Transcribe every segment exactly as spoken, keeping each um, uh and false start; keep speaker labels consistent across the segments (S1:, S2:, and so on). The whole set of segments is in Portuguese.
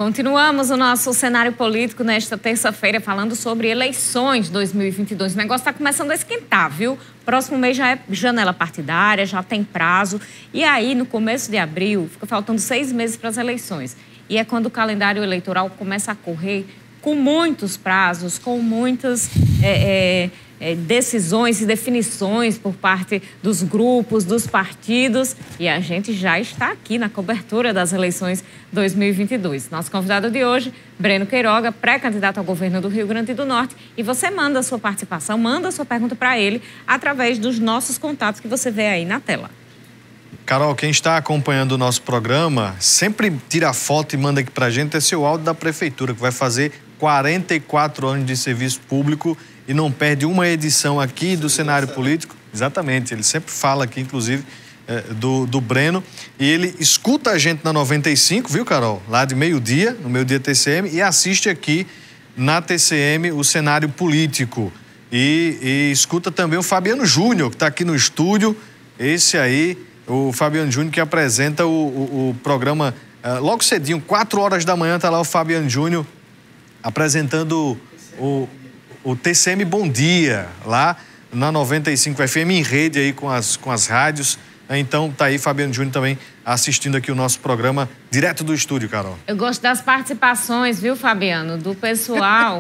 S1: Continuamos o nosso cenário político nesta terça-feira falando sobre eleições dois mil e vinte e dois. O negócio está começando a esquentar, viu? Próximo mês já é janela partidária, já tem prazo. E aí, no começo de abril, fica faltando seis meses para as eleições. E é quando o calendário eleitoral começa a correr com muitos prazos, com muitas é, é, decisões e definições por parte dos grupos, dos partidos. E a gente já está aqui na cobertura das eleições dois mil e vinte e dois. Nosso convidado de hoje, Breno Queiroga, pré-candidato ao governo do Rio Grande do Norte. E você manda a sua participação, manda a sua pergunta para ele através dos nossos contatos que você vê aí na tela.
S2: Carol, quem está acompanhando o nosso programa, sempre tira foto e manda aqui pra gente esse áudio da prefeitura, que vai fazer quarenta e quatro anos de serviço público e não perde uma edição aqui do cenário político. Exatamente, ele sempre fala aqui, inclusive, é, do, do Breno. E ele escuta a gente na noventa e cinco, viu, Carol? Lá de meio-dia, no meio-dia T C M, e assiste aqui na T C M o cenário político. E, e escuta também o Fabiano Júnior, que está aqui no estúdio. Esse aí, o Fabiano Júnior, que apresenta o, o, o programa uh, logo cedinho, quatro horas da manhã, está lá o Fabiano Júnior apresentando o, o T C M Bom Dia, lá na noventa e cinco F M, em rede aí com as, com as rádios. Então, tá aí Fabiano Júnior também assistindo aqui o nosso programa direto do estúdio, Carol.
S1: Eu gosto das participações, viu, Fabiano? Do pessoal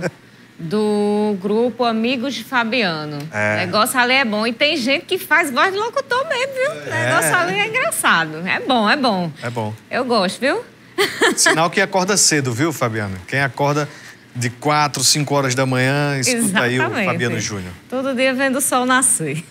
S1: do grupo Amigos de Fabiano. É. O negócio ali é bom. E tem gente que faz voz de locutor mesmo, viu? O negócio é. ali é engraçado. É bom, é bom.
S2: É bom.
S1: Eu gosto, viu?
S2: Sinal que acorda cedo, viu, Fabiano? Quem acorda de quatro, cinco horas da manhã, escuta Exatamente. Aí o Fabiano Júnior.
S1: Todo dia vendo o sol nascer.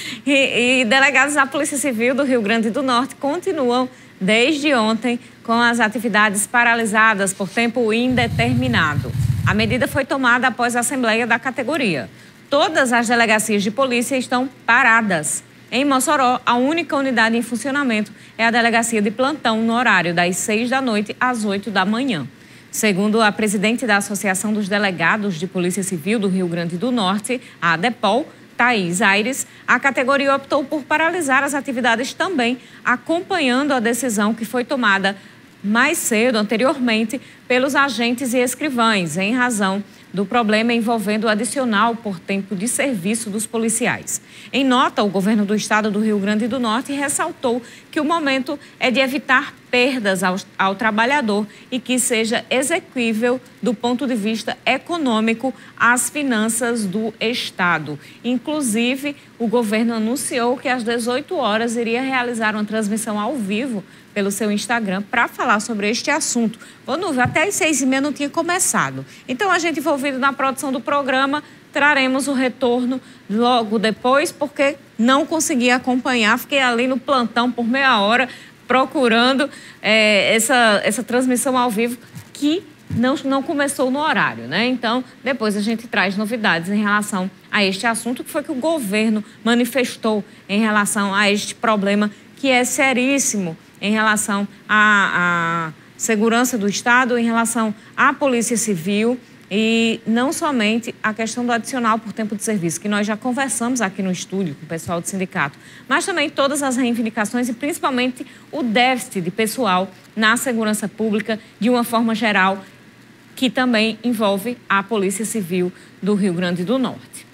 S1: E, e delegados da Polícia Civil do Rio Grande do Norte continuam desde ontem com as atividades paralisadas por tempo indeterminado. A medida foi tomada após a assembleia da categoria. Todas as delegacias de polícia estão paradas. Em Mossoró, a única unidade em funcionamento é a delegacia de plantão no horário das seis da noite às oito da manhã. Segundo a presidente da Associação dos Delegados de Polícia Civil do Rio Grande do Norte, a ADEPOL, Thaís Aires, a categoria optou por paralisar as atividades também, acompanhando a decisão que foi tomada mais cedo, anteriormente, pelos agentes e escrivães, em razão do problema envolvendo o adicional por tempo de serviço dos policiais. Em nota, o governo do estado do Rio Grande do Norte ressaltou que o momento é de evitar perdas ao, ao trabalhador e que seja exequível do ponto de vista econômico as finanças do estado. Inclusive, o governo anunciou que às dezoito horas iria realizar uma transmissão ao vivo pelo seu Instagram para falar sobre este assunto. Ô, Nuvem, até às seis e meia não tinha começado. Então, a gente envolvido na produção do programa, traremos o retorno logo depois, porque não consegui acompanhar, fiquei ali no plantão por meia hora, procurando é, essa, essa transmissão ao vivo, que não, não começou no horário, né? Então, depois a gente traz novidades em relação a este assunto, que foi que o governo manifestou em relação a este problema, que é seríssimo, em relação à, à segurança do Estado, em relação à Polícia Civil e não somente a questão do adicional por tempo de serviço, que nós já conversamos aqui no estúdio com o pessoal do sindicato, mas também todas as reivindicações e principalmente o déficit de pessoal na segurança pública de uma forma geral, que também envolve a Polícia Civil do Rio Grande do Norte.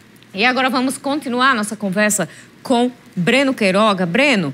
S1: E agora vamos continuar a nossa conversa com Breno Queiroga. Breno,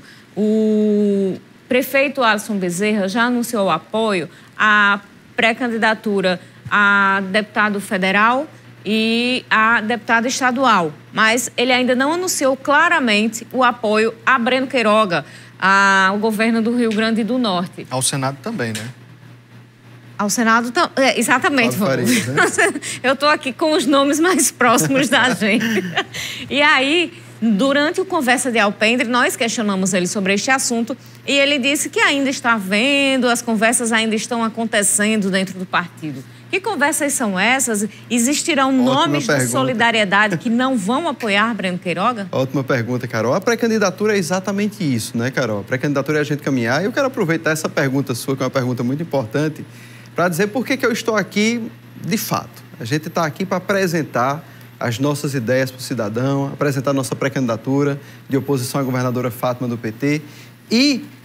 S1: o prefeito Alisson Bezerra já anunciou o apoio à pré-candidatura a deputado federal e a deputado estadual, mas ele ainda não anunciou claramente o apoio a Breno Queiroga, ao governo do Rio Grande do Norte.
S2: Ao Senado também, né?
S1: Ao Senado também, é, exatamente. Faria, né? Eu estou aqui com os nomes mais próximos da gente. E aí, durante o Conversa de Alpendre, nós questionamos ele sobre este assunto e ele disse que ainda está vendo, as conversas ainda estão acontecendo dentro do partido. Que conversas são essas? Existirão Ótima nomes pergunta. de solidariedade que não vão apoiar Breno Queiroga?
S3: Ótima pergunta, Carol. A pré-candidatura é exatamente isso, né, Carol? A pré-candidatura é a gente caminhar. E eu quero aproveitar essa pergunta sua, que é uma pergunta muito importante, para dizer por que que eu estou aqui de fato. A gente está aqui para apresentar as nossas ideias para o cidadão, apresentar a nossa pré-candidatura de oposição à governadora Fátima do P T e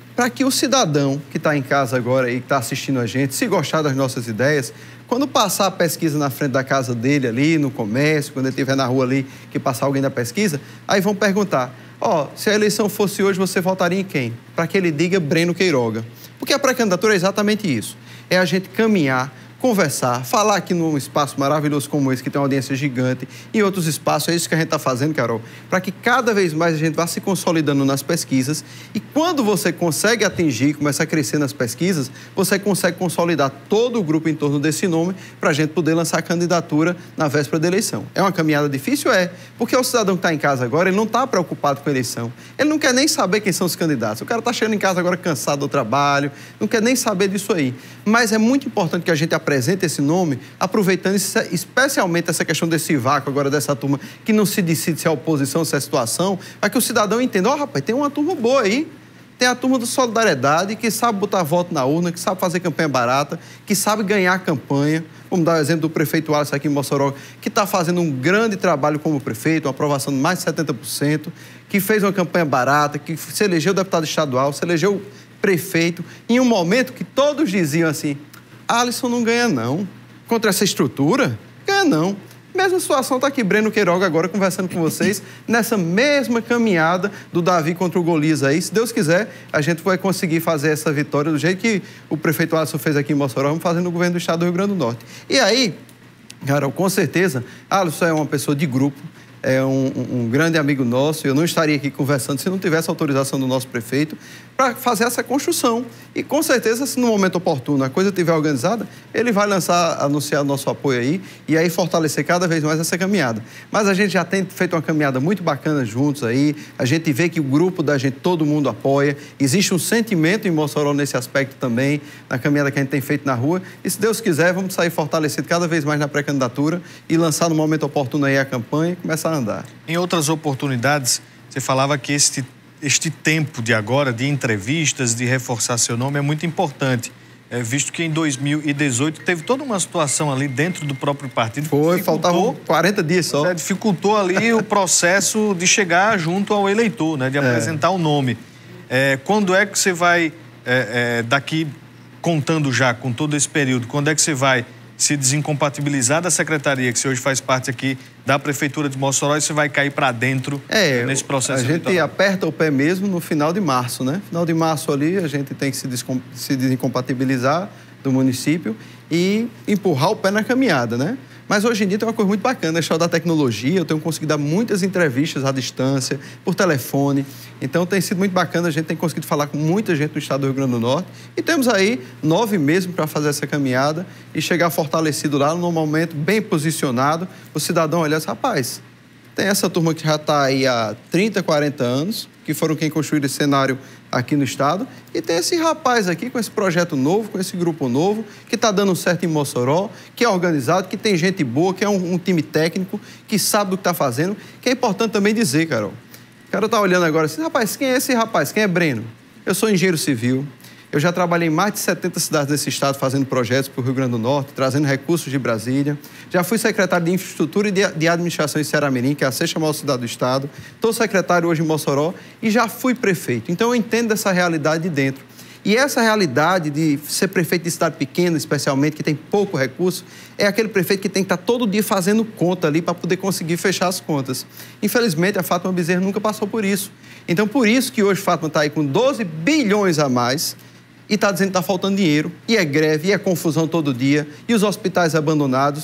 S3: para que o cidadão que está em casa agora e que está assistindo a gente, se gostar das nossas ideias, quando passar a pesquisa na frente da casa dele ali, no comércio, quando ele estiver na rua ali, que passar alguém da pesquisa, aí vão perguntar, ó, oh, se a eleição fosse hoje, você votaria em quem? Para que ele diga Breno Queiroga. Porque a pré-candidatura é exatamente isso. É a gente caminhar, conversar, falar aqui num espaço maravilhoso como esse, que tem uma audiência gigante, e outros espaços, é isso que a gente está fazendo, Carol, para que cada vez mais a gente vá se consolidando nas pesquisas, e quando você consegue atingir, começa a crescer nas pesquisas, você consegue consolidar todo o grupo em torno desse nome, para a gente poder lançar a candidatura na véspera da eleição. É uma caminhada difícil? É, porque o cidadão que está em casa agora, ele não está preocupado com a eleição, ele não quer nem saber quem são os candidatos, o cara está chegando em casa agora cansado do trabalho, não quer nem saber disso aí, mas é muito importante que a gente apresente esse nome, aproveitando especialmente essa questão desse vácuo agora dessa turma que não se decide se é oposição, se é situação, para que o cidadão entenda, ó, oh, rapaz, tem uma turma boa aí, tem a turma do Solidariedade, que sabe botar voto na urna, que sabe fazer campanha barata, que sabe ganhar campanha. Vamos dar o exemplo do prefeito Alisson aqui em Mossoró, que está fazendo um grande trabalho como prefeito, uma aprovação de mais de setenta por cento, que fez uma campanha barata, que se elegeu deputado estadual, se elegeu prefeito, em um momento que todos diziam assim, Alisson não ganha não, contra essa estrutura, ganha não. Mesma situação está aqui, Breno Queiroga agora conversando com vocês, nessa mesma caminhada do Davi contra o Golias aí. Se Deus quiser, a gente vai conseguir fazer essa vitória do jeito que o prefeito Alisson fez aqui em Mossoró, vamos fazendo no governo do estado do Rio Grande do Norte. E aí, Carol, com certeza, Alisson é uma pessoa de grupo, é um, um grande amigo nosso, eu não estaria aqui conversando se não tivesse autorização do nosso prefeito para fazer essa construção. E com certeza, se no momento oportuno a coisa estiver organizada, ele vai lançar, anunciar nosso apoio aí e aí fortalecer cada vez mais essa caminhada. Mas a gente já tem feito uma caminhada muito bacana juntos aí, a gente vê que o grupo da gente, todo mundo apoia, existe um sentimento em Mossoró nesse aspecto também, na caminhada que a gente tem feito na rua, e se Deus quiser, vamos sair fortalecido cada vez mais na pré-candidatura e lançar no momento oportuno aí a campanha e começar a andar.
S2: Em outras oportunidades, você falava que este, este tempo de agora, de entrevistas, de reforçar seu nome, é muito importante, é, visto que em dois mil e dezoito teve toda uma situação ali dentro do próprio partido.
S3: Foi, faltavam quarenta dias só.
S2: É, dificultou ali o processo de chegar junto ao eleitor, né, de apresentar é. o nome. É, quando é que você vai, é, é, daqui, contando já com todo esse período, quando é que você vai se desincompatibilizar da secretaria, que você hoje faz parte aqui da Prefeitura de Mossoró, e você vai cair para dentro é, nesse processo
S3: a eleitoral? A gente aperta o pé mesmo no final de março, né? Final de março ali, a gente tem que se, descom se desincompatibilizar do município e empurrar o pé na caminhada, né? Mas hoje em dia tem uma coisa muito bacana, a história da tecnologia, eu tenho conseguido dar muitas entrevistas à distância, por telefone, então tem sido muito bacana, a gente tem conseguido falar com muita gente do estado do Rio Grande do Norte e temos aí nove meses para fazer essa caminhada e chegar fortalecido lá, num momento bem posicionado, o cidadão olhar assim, rapaz, tem essa turma que já está aí há trinta, quarenta anos, que foram quem construíram esse cenário aqui no estado, e tem esse rapaz aqui com esse projeto novo, com esse grupo novo, que está dando certo em Mossoró, que é organizado, que tem gente boa, que é um, um time técnico, que sabe do que está fazendo, que é importante também dizer, Carol. O cara está olhando agora assim, rapaz, quem é esse rapaz? Quem é Breno? Eu sou engenheiro civil, eu já trabalhei em mais de setenta cidades desse estado fazendo projetos para o Rio Grande do Norte, trazendo recursos de Brasília. Já fui secretário de Infraestrutura e de, de Administração em Ceará-Mirim, que é a sexta maior cidade do estado. Estou secretário hoje em Mossoró e já fui prefeito. Então eu entendo dessa realidade de dentro. E essa realidade de ser prefeito de cidade pequena, especialmente, que tem pouco recurso, é aquele prefeito que tem que estar todo dia fazendo conta ali para poder conseguir fechar as contas. Infelizmente, a Fátima Bezerra nunca passou por isso. Então, por isso que hoje Fátima está aí com doze bilhões a mais, e está dizendo que está faltando dinheiro, e é greve, e é confusão todo dia, e os hospitais abandonados,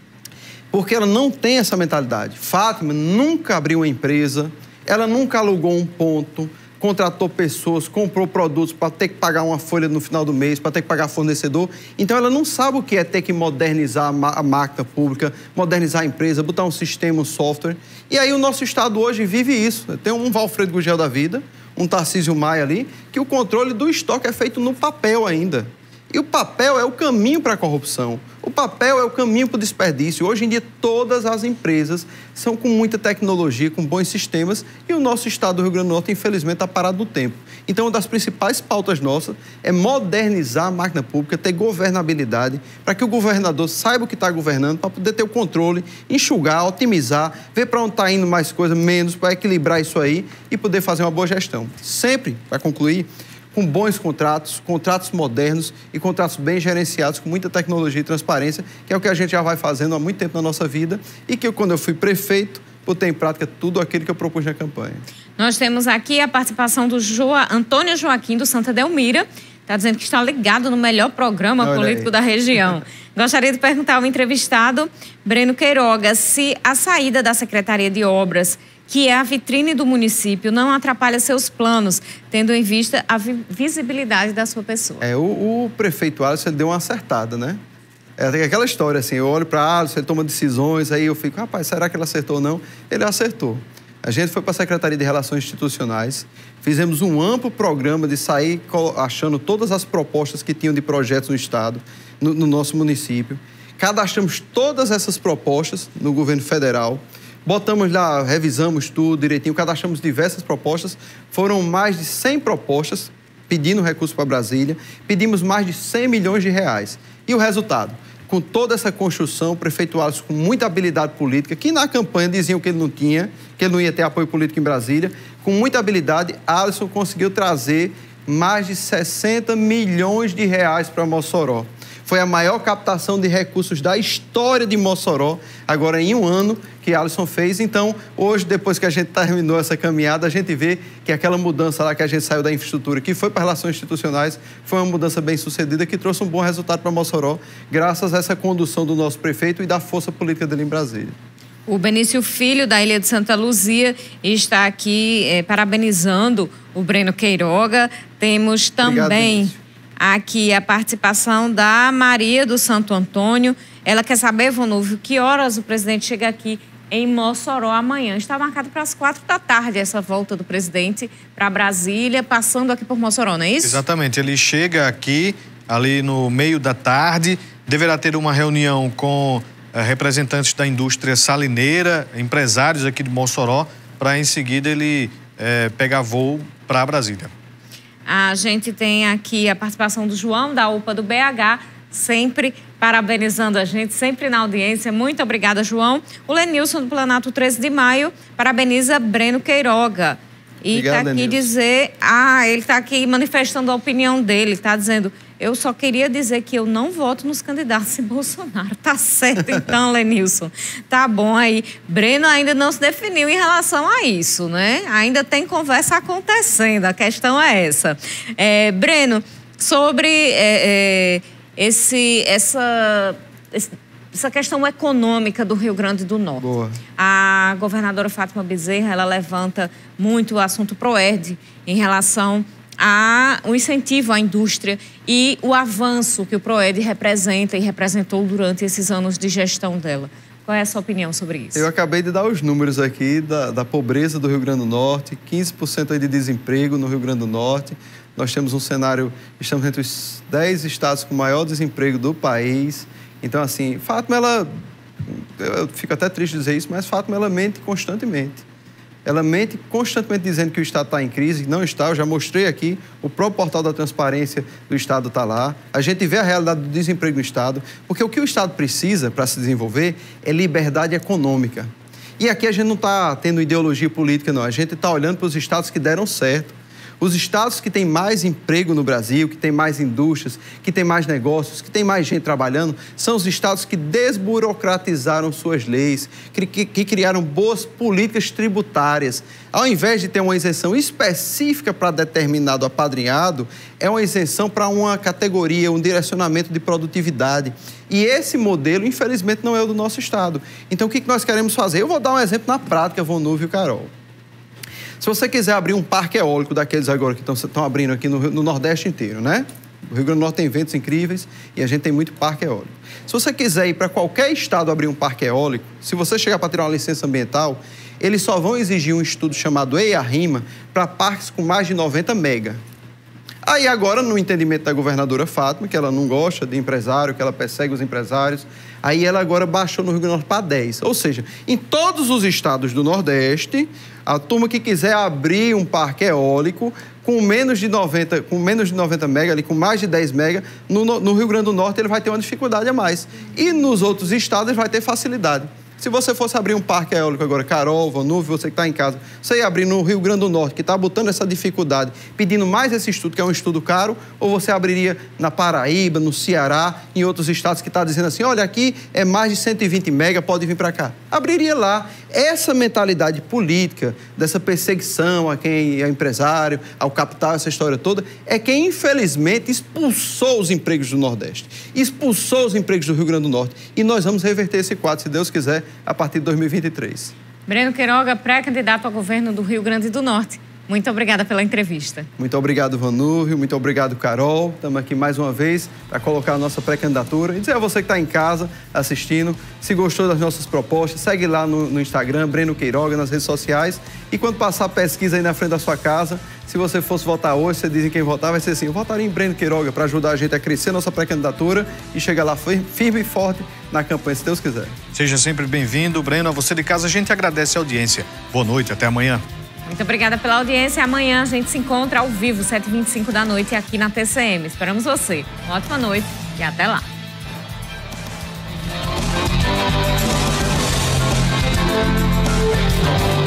S3: porque ela não tem essa mentalidade. Fátima nunca abriu uma empresa, ela nunca alugou um ponto, contratou pessoas, comprou produtos para ter que pagar uma folha no final do mês, para ter que pagar fornecedor. Então, ela não sabe o que é ter que modernizar a máquina pública, modernizar a empresa, botar um sistema, um software. E aí, o nosso estado hoje vive isso. Tem um Valfredo Gugel da vida, um Tarcísio Maia ali, que o controle do estoque é feito no papel ainda. E o papel é o caminho para a corrupção. O papel é o caminho para o desperdício. Hoje em dia, todas as empresas são com muita tecnologia, com bons sistemas, e o nosso estado do Rio Grande do Norte, infelizmente, está parado no tempo. Então, uma das principais pautas nossas é modernizar a máquina pública, ter governabilidade, para que o governador saiba o que está governando, para poder ter o controle, enxugar, otimizar, ver para onde está indo mais coisa, menos, para equilibrar isso aí e poder fazer uma boa gestão. Sempre, para concluir, com bons contratos, contratos modernos e contratos bem gerenciados, com muita tecnologia e transparência, que é o que a gente já vai fazendo há muito tempo na nossa vida e que eu, quando eu fui prefeito, botei em prática tudo aquilo que eu propus na campanha.
S1: Nós temos aqui a participação do jo... Antônio Joaquim, do Santa Delmira. Está dizendo que está ligado no melhor programa Olha político aí. da região. Gostaria de perguntar ao entrevistado, Breno Queiroga, se a saída da Secretaria de Obras, que é a vitrine do município, não atrapalha seus planos, tendo em vista a vi visibilidade da sua pessoa.
S3: É, o, o prefeito Alisson deu uma acertada, né? É aquela história assim, eu olho para Alisson, ele toma decisões, aí eu fico, rapaz, será que ele acertou ou não? Ele acertou. A gente foi para a Secretaria de Relações Institucionais, fizemos um amplo programa de sair achando todas as propostas que tinham de projetos no Estado, no, no nosso município. Cadastramos todas essas propostas no governo federal, botamos lá, revisamos tudo direitinho, cadastramos diversas propostas, foram mais de cem propostas pedindo recurso para Brasília, pedimos mais de cem milhões de reais. E o resultado? Com toda essa construção, o prefeito Alisson com muita habilidade política, que na campanha diziam que ele não tinha, que ele não ia ter apoio político em Brasília, com muita habilidade, Alisson conseguiu trazer mais de sessenta milhões de reais para Mossoró. Foi a maior captação de recursos da história de Mossoró, agora em um ano, que Alisson fez. Então, hoje, depois que a gente terminou essa caminhada, a gente vê que aquela mudança lá que a gente saiu da infraestrutura, que foi para relações institucionais, foi uma mudança bem sucedida, que trouxe um bom resultado para Mossoró, graças a essa condução do nosso prefeito e da força política dele em Brasília.
S1: O Benício Filho, da Ilha de Santa Luzia, está aqui é, parabenizando o Breno Queiroga. Temos também... Obrigado, aqui a participação da Maria do Santo Antônio. Ela quer saber, Vonúvio, que horas o presidente chega aqui em Mossoró amanhã. Está marcado para as quatro da tarde essa volta do presidente para Brasília, passando aqui por Mossoró, não é isso?
S2: Exatamente. Ele chega aqui, ali no meio da tarde, deverá ter uma reunião com eh, representantes da indústria salineira, empresários aqui de Mossoró, para em seguida ele eh, pegar voo para Brasília.
S1: A gente tem aqui a participação do João, da U P A do B H, sempre parabenizando a gente, sempre na audiência. Muito obrigada, João. O Lenilson, do Planalto treze de maio, parabeniza Breno Queiroga. E está aqui Lenilson. dizer... Ah, ele está aqui manifestando a opinião dele. Está dizendo, eu só queria dizer que eu não voto nos candidatos de Bolsonaro. Tá certo, então, Lenilson. Tá bom aí. Breno ainda não se definiu em relação a isso, né? Ainda tem conversa acontecendo. A questão é essa. É, Breno, sobre é, é, esse, essa... Esse, essa questão econômica do Rio Grande do Norte.
S3: Boa.
S1: A governadora Fátima Bezerra, ela levanta muito o assunto Proerd em relação ao incentivo à indústria e o avanço que o Proerd representa e representou durante esses anos de gestão dela. Qual é a sua opinião sobre isso?
S3: Eu acabei de dar os números aqui da, da pobreza do Rio Grande do Norte, quinze por cento aí de desemprego no Rio Grande do Norte. Nós temos um cenário, estamos entre os dez estados com maior desemprego do país. Então, assim, Fátima, ela... Eu fico até triste de dizer isso, mas Fátima, ela mente constantemente. Ela mente constantemente dizendo que o Estado está em crise. Não está, eu já mostrei aqui. O próprio portal da transparência do Estado está lá. A gente vê a realidade do desemprego no Estado. Porque o que o Estado precisa para se desenvolver é liberdade econômica. E aqui a gente não está tendo ideologia política, não. A gente está olhando para os estados que deram certo. Os estados que têm mais emprego no Brasil, que têm mais indústrias, que têm mais negócios, que têm mais gente trabalhando, são os estados que desburocratizaram suas leis, que, que, que criaram boas políticas tributárias. Ao invés de ter uma isenção específica para determinado apadrinhado, é uma isenção para uma categoria, um direcionamento de produtividade. E esse modelo, infelizmente, não é o do nosso estado. Então, o que nós queremos fazer? Eu vou dar um exemplo na prática, Vonúvio e Carol. Se você quiser abrir um parque eólico daqueles agora que estão abrindo aqui no, no Nordeste inteiro, né? O Rio Grande do Norte tem ventos incríveis e a gente tem muito parque eólico. Se você quiser ir para qualquer estado abrir um parque eólico, se você chegar para tirar uma licença ambiental, eles só vão exigir um estudo chamado E I A-RIMA para parques com mais de noventa mega. Aí agora, no entendimento da governadora Fátima, que ela não gosta de empresário, que ela persegue os empresários, aí ela agora baixou no Rio Grande do Norte para dez. Ou seja, em todos os estados do Nordeste, a turma que quiser abrir um parque eólico com menos de noventa, com menos de noventa mega, ali, com mais de dez mega, no, no Rio Grande do Norte ele vai ter uma dificuldade a mais. E nos outros estados ele vai ter facilidade. Se você fosse abrir um parque eólico agora, Carol, Vanúvio, você que está em casa, você ia abrir no Rio Grande do Norte, que está botando essa dificuldade, pedindo mais esse estudo, que é um estudo caro, ou você abriria na Paraíba, no Ceará, em outros estados que está dizendo assim, olha, aqui é mais de cento e vinte mega, pode vir para cá. Abriria lá. Essa mentalidade política, dessa perseguição a quem é empresário, ao capital, essa história toda, é quem, infelizmente, expulsou os empregos do Nordeste, expulsou os empregos do Rio Grande do Norte. E nós vamos reverter esse quadro, se Deus quiser, a partir de dois mil e vinte e três.
S1: Breno Queiroga, pré-candidato ao governo do Rio Grande do Norte. Muito obrigada pela entrevista.
S3: Muito obrigado, Vanúvio. Muito obrigado, Carol. Estamos aqui mais uma vez para colocar a nossa pré-candidatura. E dizer a você que está em casa assistindo, se gostou das nossas propostas, segue lá no, no Instagram, Breno Queiroga, nas redes sociais. E quando passar a pesquisa aí na frente da sua casa, se você fosse votar hoje, você diz em quem votar, vai ser assim, eu votaria em Breno Queiroga para ajudar a gente a crescer nossa pré-candidatura e chegar lá firme e forte na campanha, se Deus quiser.
S2: Seja sempre bem-vindo, Breno. A você de casa, a gente agradece a audiência. Boa noite, até amanhã.
S1: Muito obrigada pela audiência. Amanhã a gente se encontra ao vivo, sete e vinte e cinco da noite, aqui na T C M. Esperamos você. Uma ótima noite e até lá.
S4: Thank you.